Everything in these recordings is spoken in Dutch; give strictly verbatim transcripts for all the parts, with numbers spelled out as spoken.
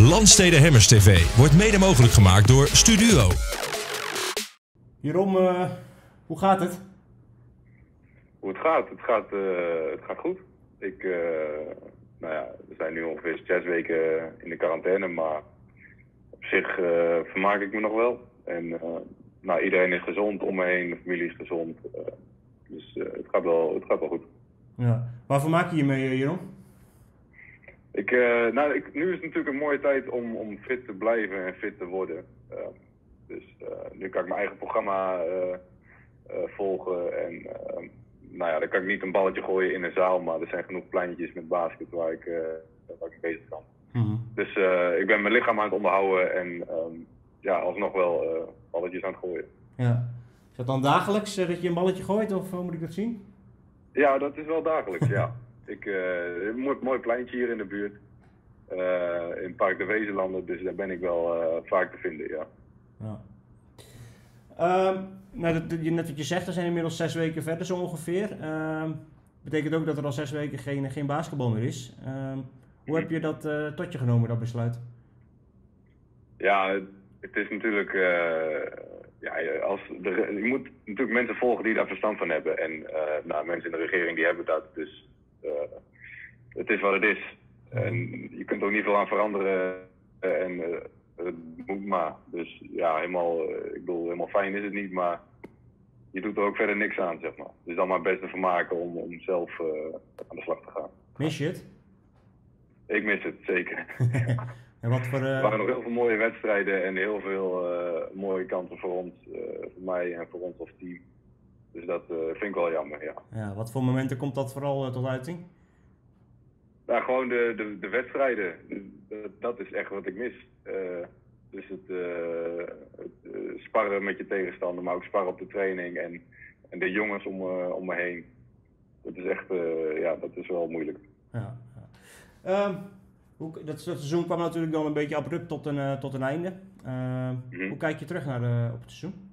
Landstede Hammers T V wordt mede mogelijk gemaakt door Studio. Jeroen, uh, hoe gaat het? Hoe het gaat? Het gaat, uh, het gaat goed. Ik, uh, nou ja, we zijn nu ongeveer zes weken in de quarantaine, maar op zich uh, vermaak ik me nog wel. En uh, nou, iedereen is gezond om me heen, de familie is gezond. Uh, dus uh, het, gaat wel, het gaat wel goed. Ja. Waar vermaak je je mee, Jeroen? Ik, uh, nou, ik, nu is het natuurlijk een mooie tijd om, om fit te blijven en fit te worden. Uh, dus uh, nu kan ik mijn eigen programma uh, uh, volgen. En uh, nou ja, dan kan ik niet een balletje gooien in een zaal, maar er zijn genoeg pleintjes met basket waar ik, uh, waar ik bezig kan. Mm-hmm. Dus uh, ik ben mijn lichaam aan het onderhouden en um, ja, alsnog wel uh, balletjes aan het gooien. Ja. Is dat dan dagelijks uh, dat je een balletje gooit of hoe moet ik dat zien? Ja, dat is wel dagelijks, ja. Ik, uh, een mooi, mooi pleintje hier in de buurt, uh, in Park de Wezenlanden, dus daar ben ik wel uh, vaak te vinden, ja. Ja. Uh, nou, dat, dat, net wat je zegt, er zijn inmiddels zes weken verder zo ongeveer. Uh, betekent ook dat er al zes weken geen, geen basketbal meer is. Uh, hoe heb je dat uh, tot je genomen, dat besluit? Ja, het, het is natuurlijk... Uh, ja, als de, je moet natuurlijk mensen volgen die daar verstand van hebben. En uh, nou, mensen in de regering die hebben dat, dus... Uh, het is wat het is. En je kunt er ook niet veel aan veranderen. Uh, en uh, het moet maar. Dus ja, helemaal, uh, ik bedoel, helemaal fijn is het niet, maar je doet er ook verder niks aan, zeg maar. Dus dan maar het beste van maken om, om zelf uh, aan de slag te gaan. Mis je het? Ik mis het, zeker. En wat voor, uh... Er waren nog heel veel mooie wedstrijden en heel veel uh, mooie kansen voor ons, uh, voor mij en voor ons als team. Dus dat uh, vind ik wel jammer, ja. Ja, wat voor momenten komt dat vooral uh, tot uiting? Nou, gewoon de, de, de wedstrijden. Dat, dat is echt wat ik mis. Uh, dus het, uh, het uh, sparren met je tegenstander, maar ook sparren op de training en, en de jongens om, uh, om me heen. Dat is echt, uh, ja, dat is wel moeilijk. Ja, ja. Um, hoe, dat, dat seizoen kwam natuurlijk dan een beetje abrupt tot een, uh, tot een einde. Uh, mm-hmm. Hoe kijk je terug naar de, op het seizoen?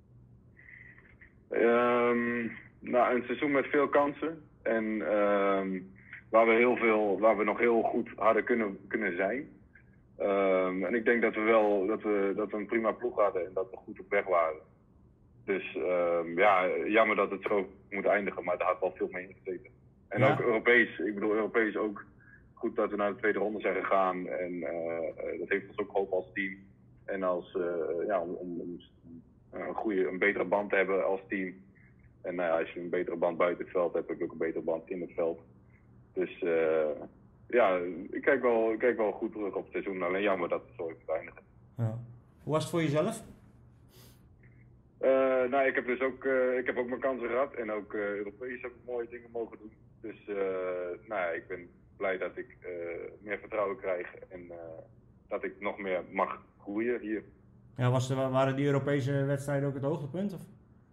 Um, nou, een seizoen met veel kansen en um, waar we heel veel, waar we nog heel goed hadden kunnen, kunnen zijn. Um, en ik denk dat we wel, dat we, dat we een prima ploeg hadden en dat we goed op weg waren. Dus um, ja, jammer dat het zo moet eindigen, maar daar had wel veel mee ingezeten. En ja? Ook Europees, ik bedoel Europees ook goed dat we naar de tweede ronde zijn gegaan en uh, dat heeft ons ook geholpen als team. En als, uh, ja, om, om, om een, goede, een betere band te hebben als team. En uh, als je een betere band buiten het veld hebt, heb je ook een betere band in het veld. Dus uh, ja, ik kijk, wel, ik kijk wel goed terug op het seizoen. Alleen jammer dat het zo heeft eindigen. Ja. Hoe was het voor jezelf? Uh, nou, ik heb dus ook, uh, ik heb ook mijn kansen gehad. En ook uh, Europees heb ik mooie dingen mogen doen. Dus uh, nou ja, ik ben blij dat ik uh, meer vertrouwen krijg. En uh, dat ik nog meer mag groeien hier. Ja, was er, waren die Europese wedstrijden ook het hoogtepunt? Of?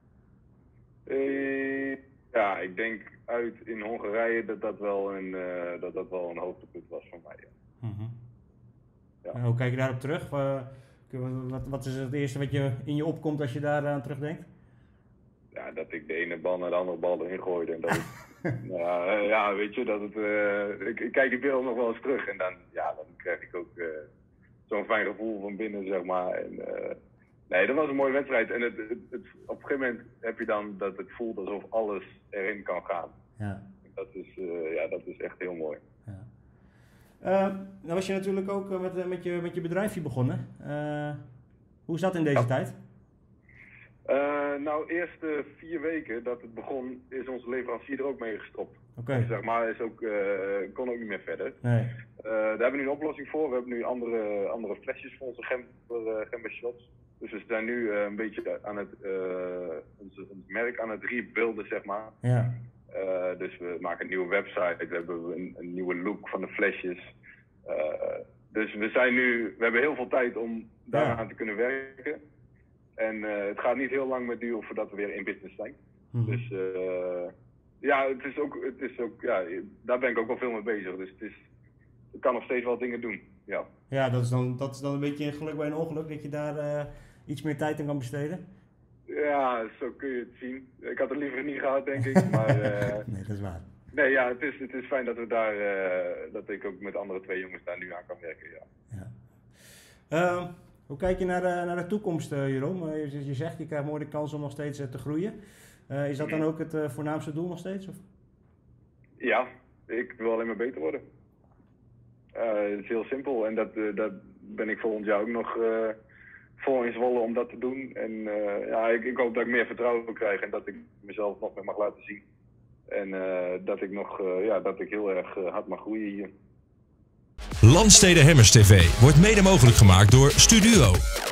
Uh, ja, ik denk uit in Hongarije dat dat wel een, uh, dat dat wel een hoogtepunt was voor mij. Ja. Mm-hmm. Ja. En hoe kijk je daarop terug? Wat, wat is het eerste wat je in je opkomt als je daar aan terugdenkt? Ja, dat ik de ene bal naar de andere bal erin gooide. En dat het, ja, ja, weet je, dat het, uh, ik, ik kijk die beeld nog wel eens terug en dan, ja, dan krijg ik ook uh, zo'n fijn gevoel van binnen, zeg maar. En, uh, nee, dat was een mooie wedstrijd. En het, het, het, op een gegeven moment heb je dan dat het voelt alsof alles erin kan gaan. Ja. Dat is, uh, ja, dat is echt heel mooi. Ja. Uh, dan was je natuurlijk ook met, met, je, met je bedrijfje begonnen. Uh, hoe is dat in deze ja. tijd? Uh, nou, eerste vier weken dat het begon, is onze leverancier er ook mee gestopt. Okay. Dus zeg maar, is ook, uh, kon ook niet meer verder. Nee. Uh, daar hebben we nu een oplossing voor. We hebben nu andere, andere flesjes voor onze Gember, uh, Gember shots. Dus we zijn nu uh, een beetje aan het, uh, ons, ons merk aan het rebuilden, zeg maar. Ja. Uh, dus we maken een nieuwe website, we hebben een, een nieuwe look van de flesjes. Uh, dus we zijn nu, we hebben heel veel tijd om daaraan ja. te kunnen werken. En uh, het gaat niet heel lang meer duren voordat we weer in business zijn. Mm-hmm. Dus uh, ja, het is ook, het is ook, ja, daar ben ik ook wel veel mee bezig. Dus het is, ik kan nog steeds wel dingen doen. Ja, ja dat, is dan, dat is dan een beetje een geluk bij een ongeluk, dat je daar uh, iets meer tijd aan kan besteden. Ja, zo kun je het zien. Ik had het liever niet gehad, denk ik. Maar, uh, nee, dat is waar. Nee, ja, het is, het is fijn dat we daar, uh, dat ik ook met andere twee jongens daar nu aan kan werken. Ja. Ja. Uh, hoe kijk je naar de, naar de toekomst, uh, Jeroen? Uh, je, je zegt, je krijgt mooi de kans om nog steeds uh, te groeien. Uh, is dat dan ook het uh, voornaamste doel nog steeds? Of? Ja, ik wil alleen maar beter worden. Uh, het is heel simpel en dat, uh, dat ben ik volgend jaar ook nog uh, vol in Zwolle om dat te doen. En uh, ja, ik, ik hoop dat ik meer vertrouwen krijg en dat ik mezelf nog meer mag laten zien. En uh, dat ik nog, uh, ja, dat ik heel erg uh, hard mag groeien hier. Landstede Hammers T V wordt mede mogelijk gemaakt door Studuo.